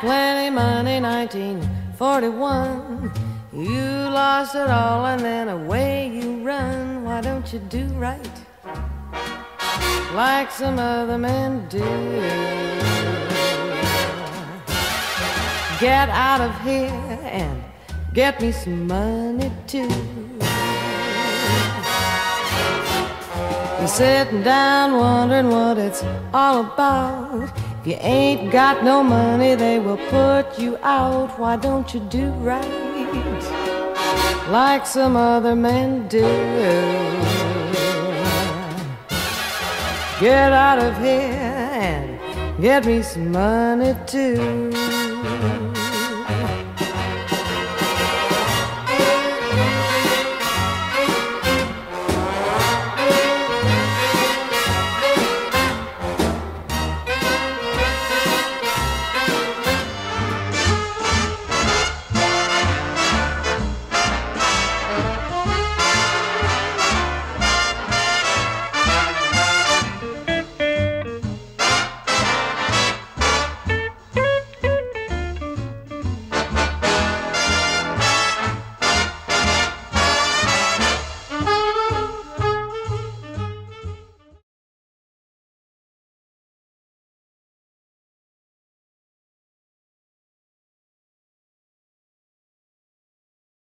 plenty money, 1941. You lost it all and then away you run. Why don't you do right like some other men do? Get out of here and get me some money too. You're sitting down wondering what it's all about. If you ain't got no money, they will put you out. Why don't you do right like some other men do? Get out of here and get me some money too.